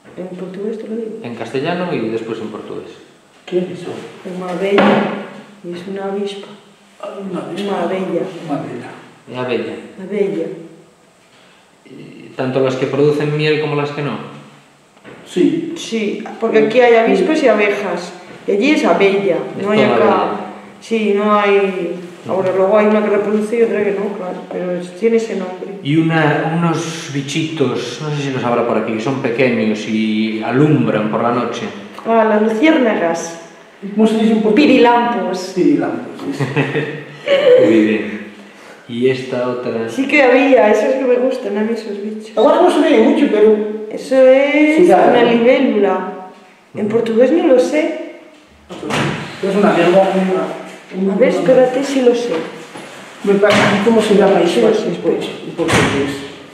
En portugués te lo digo. En castellano y después en portugués. ¿Qué es eso? Una abella. Es una avispa. Una abella. Una abella. Abella. Abella. ¿Tanto las que producen miel como las que no? Sí. Sí, porque aquí hay avispas y abejas. Y allí es abella. No hay acá. Abella. Sí, no hay. Ahora luego hay una que reproduce y otra que no, claro. Pero tiene ese nombre. Y unos bichitos, no sé si los habrá por aquí, que son pequeños y alumbran por la noche. Ah, las luciérnagas. ¿Cómo se dice en portugués? Pirilampos. Pirilampos. Sí. Muy bien. Y esta otra... Sí que había, esos que me gustan a mí, esos bichos. Ahora no se ve mucho, pero... Eso es Sí, claro. una libélula. En portugués no lo sé. Es una lengua... A ver, espérate si lo sé. Me parece cómo se llama eso Sí, en portugués.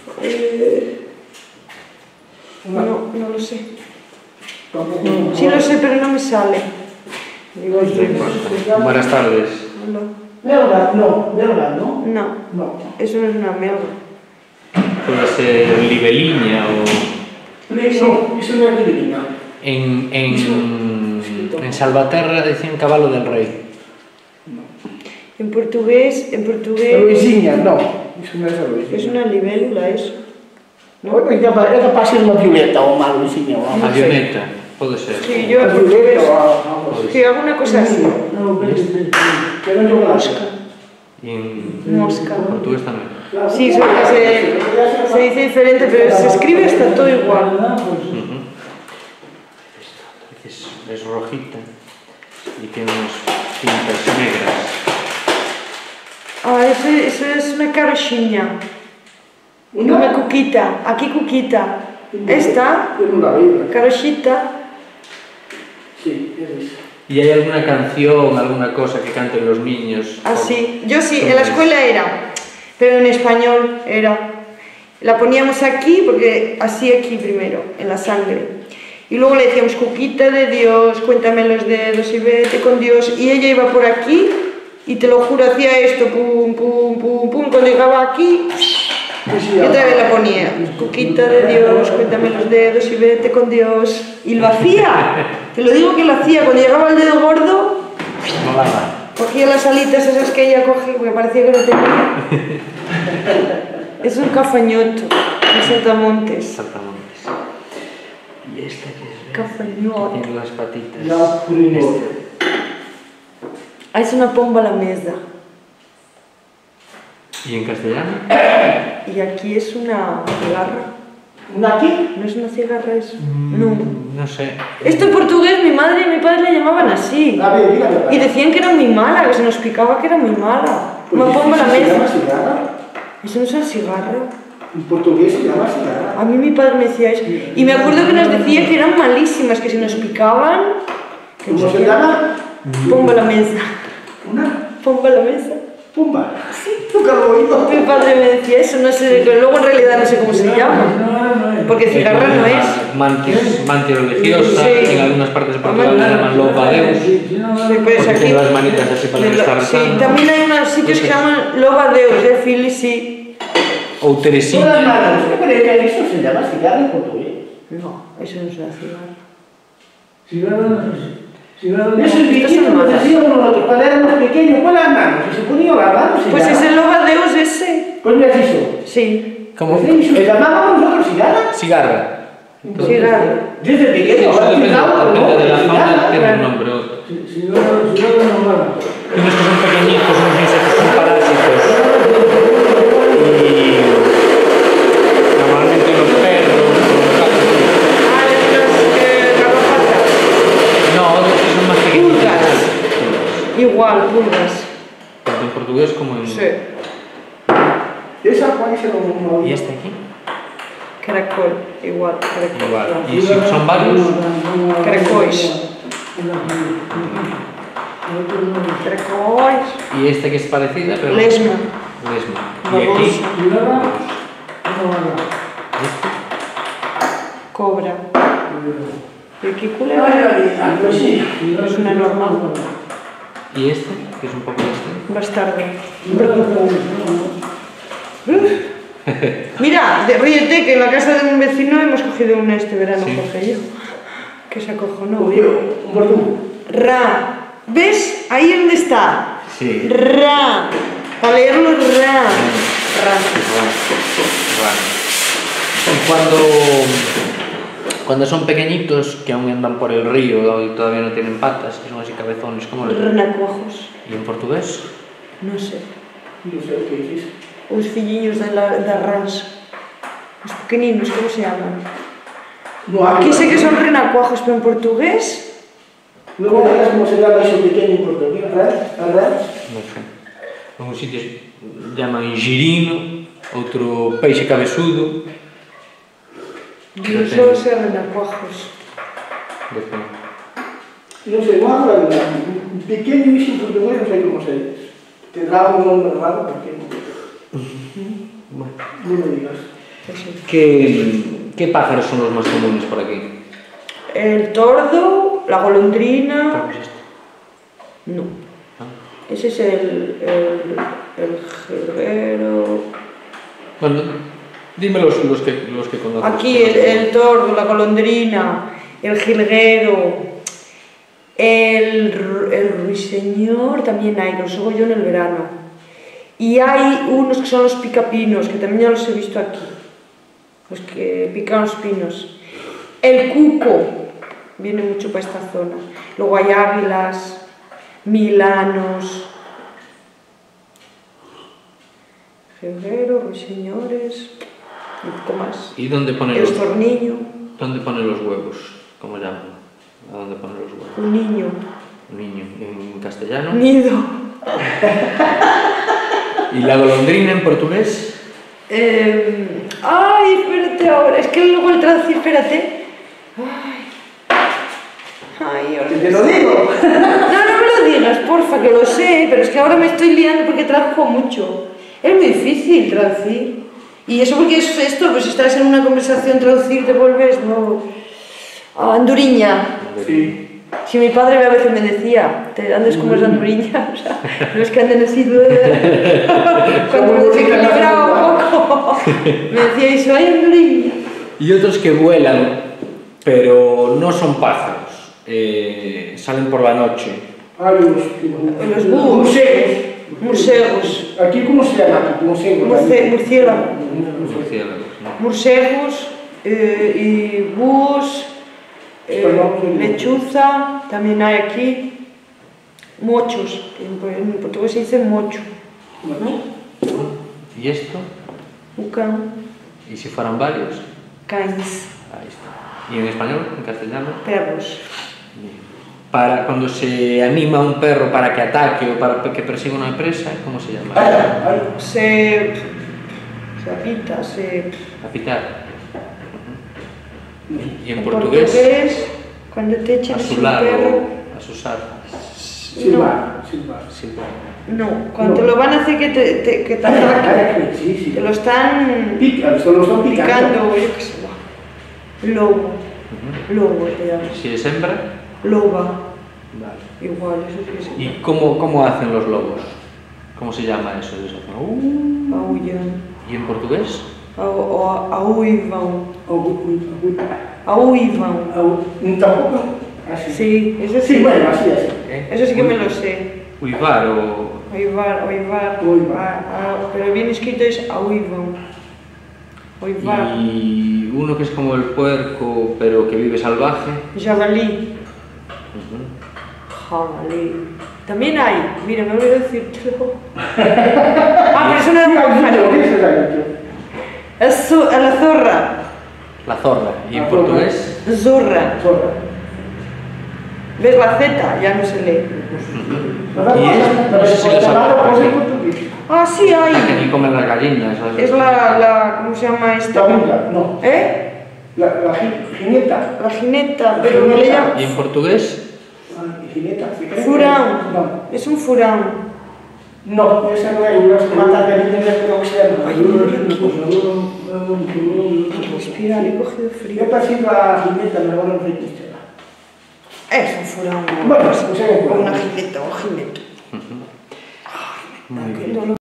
No lo sé. Tampoco... Sí lo sé, pero no me sale. Digo, Buenas tardes. hola. Melga, no. No, No. eso no es una melga. Puede ser libeliña o... No, eso no es libelina. En Salvaterra decían caballo del rey. En portugués, Aloisiña, no. Eso no es aloisiña. es una libélula eso. ¿No? Es capaz de ser una violeta o una aloisiña. Avioneta, puede ser. Sí, yo Una en portugués. violeta o algo así. Sí, hago una cosa así. No, pero yo Mosca. Y en Mosca. portugués también. Sí, se dice diferente, pero se escribe hasta todo igual. Esta es rojita y tiene unas cintas negras. Ah, eso es una carochinha. Una cuquita. Aquí cuquita. Esta, Es una vida. carochita. Sí, es eso. ¿Y hay alguna canción, alguna cosa que canten los niños? Ah, sí. Yo sí, en la escuela era, pero en español era. La poníamos aquí, porque así aquí primero, en la sangre. Y luego le decíamos, cuquita de Dios, cuéntame los dedos y vete con Dios. Y ella iba por aquí, y te lo juro, hacía esto, pum, pum, pum, pum. Cuando llegaba aquí, y otra vez la ponía, cuquita de Dios, cuéntame los dedos y vete con Dios. Y lo hacía, te lo digo que lo hacía. Cuando llegaba el dedo gordo, Molaba. cogía las alitas esas que ella cogía, porque parecía que no tenía. Es un cafañoto, en Saltamontes. Saltamontes. ¿Y esta que es? Cafañoto. Tiene las patitas. Ya, purinor. Ah, es una pomba a la mesa. ¿Y en castellano? Y aquí es una cigarra. ¿Una qué? ¿No es una cigarra eso? No. No sé. Esto en portugués mi madre y mi padre le llamaban así. A ver, dígame. Y decían que era muy mala, que se nos picaba que era muy mala. Pues Una pomba a la ¿se llama mesa. cigarra? Eso no es una cigarra. En portugués se llama cigarra. A mí mi padre me decía eso. Y me acuerdo que nos decía que eran malísimas, que si nos picaban... que ¿Cómo no sé se qué. llama? Pomba a la mesa. Una Pomba a la mesa. pumba. Sí, nunca lo he oído. Mi padre me decía eso, no sé, que luego en realidad no sé cómo se llama. Porque cigarra no es. Mantis religiosa, Sí. en algunas partes de Portugal le llaman loba deus. Sí, pues Porque aquí. tiene las manitas así para estar Sí, rezando. también hay unos sitios que se llaman Loba Deus, de Fili, sí. Ou Todas Teresina. malas. ¿Usted cree que eso se llama cigarra en portugués? No, eso no es una cigarra. Esos bichitos nos decíamos nosotros cuando éramos pequeños con las manos y se ponían las manos y Pues ya. es el Loba Deus ese. Pues me has dicho. Sí, Como ¿Le llamábamos nosotros cigarra? cigarra. cigarra. Desde pequeño. Eso ahora depende fijamos, ¿no? de la fauna, Cigarra. tiene un nombre u otro. Unos que son pequeñitos, unos insectos con parásitos. Y normalmente los perros, los gatos. Ah, las garrapatas. No, otros que son más pequeñitos. Pulgas. Igual, pulgas. Tanto en portugués como en... Sí. ¿Esa cuál es el nombre? ¿Y este aquí? Caracol, igual, caracol. Igual. ¿Y si son varios? Caracois. Caracois. ¿Y este que es parecida? Pero... Lesma. Lesma. ¿Y aquí? ¿Este? Cobra. ¿Y aquí culebra? Pues sí. Es una normal. ¿Y este? Que es un poco este. Bastardo. Mira, ríete que en la casa de un vecino hemos cogido una este verano, Jorge y yo. Que se acojonó. Un bordugo. Ra. ¿Ves? Ahí es donde está. Sí. Ra. Para leerlo, ra. Ra. Y cuando son pequeñitos, que aún andan por el río y todavía no tienen patas, que son así cabezones, ¿cómo les llaman? Renacuajos. ¿Y en portugués? No sé. No sé o que dices. Os filliños da rancha. Os pequeninos, como se llaman? No, Aquí sé que son renacuajos, pero en portugués... No me digas cómo se llama eso pequeño en portugués, ¿verdad? No sé. En uns sitios llaman girino, outro peixe cabezudo. Yo solo sé renacuajos. Depende. No sé, no habla de nada. Pequeño y en portugués no sé cómo se dice. Tendrá un nombre raro porque... Bueno. No me digas. ¿Qué pájaros son los más comunes por aquí? El tordo, la golondrina... ¿Cómo es esto? No. Ah. Ese es el jilguero... Bueno, dime los que conoces. Aquí el tordo, la golondrina, el jilguero, el ruiseñor, también hay, los hago yo en el verano. Y hay unos que son los picapinos, que también ya los he visto aquí, los que pican los pinos. El cuco viene mucho para esta zona. Luego hay águilas, milanos, jilguero, ruiseñores, y un poco más. ¿Y dónde pone El estorniño, ¿Dónde pone los huevos? ¿Cómo llaman? ¿A dónde pone los huevos? un niño, Niño. ¿En castellano? nido. ¿Y la golondrina en portugués? Ay, espérate ahora, es que luego el traducir, espérate. Ay, ahora ¿Te lo digo? No me lo digas, porfa, que lo sé, pero es que ahora me estoy liando porque trabajo mucho. Es muy difícil traducir. Y eso porque es esto, pues si estás en una conversación, traducir te vuelves, no... Anduriña. Sí. Si mi padre a veces me decía, te andes como es anduriña, o sea, no es que anden así, cuando me desequilibraba un poco, me decía eso, ay, anduriña. Y otros que vuelan, pero no son pájaros, salen por la noche. Hay Los búhos. Murciélagos. ¿Aquí cómo se llama? Murciélago. Murciélagos, ¿no? Murciélagos y búhos, lechuza, también hay aquí. Mochos, en portugués se dice mocho, ¿no? ¿Y esto? Ucán, ¿Y si fueran varios? cães, Ahí está. ¿Y en español? ¿En castellano? perros. Para cuando se anima a un perro para que ataque o para que persiga una presa, ¿cómo se llama? Se apita, Apitar. ¿Y en en portugués? cuando te echan un Asular perro... o asusar. Silbar. Silbar. No, cuando te lo van a hacer que te ataquen, Sí. te lo están Pican, solo están picando, yo qué sé, lobo, lobo te llaman, ¿Si es hembra? loba, Vale. igual, eso sí que ¿Y cómo hacen los lobos? ¿Cómo se llama eso? aullan, ¿Y en portugués? auivan, auivan, Tampoco. Así. sí, eso sí, Sí, bueno, así. eso sí que me lo sé, Uivar o... oivar, pero bien escrito es auivan, oivar, Y uno que es como el puerco, pero que vive salvaje. jabalí. Jabalí. También hay, mira, me olvidé decírtelo. Pero eso no es un pájaro. La zorra. La zorra. ¿Y en La portugués? Zorra. ¿Ves la Z? Ya no se lee. No sé si lo sabrás por aquí. Ah, sí La que hay. aquí comen las gallinas. ¿sabes? Es la ¿cómo se llama esta? La mula, no. ¿Eh? La jineta. La jineta, pero me le llaman ¿Y en portugués? Jineta. furão. No. Es un furão. No, esa no es unas matas de niños que no se llama. Respira, le he cogido frío. Yo pasé la jineta, me acuerdo de Cristiana. Es un furão. Bueno, pues O una jineta, o jinete. Muy bien. Qué dolor.